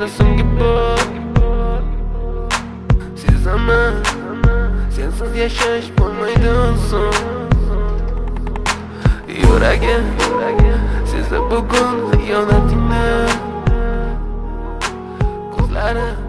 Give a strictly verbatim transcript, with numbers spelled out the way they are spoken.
so'nggi bor sezaman, sensiz yashash bo'lmaydi oson. Yuragim sezdi bugun xiyonatingni, ko'zlarim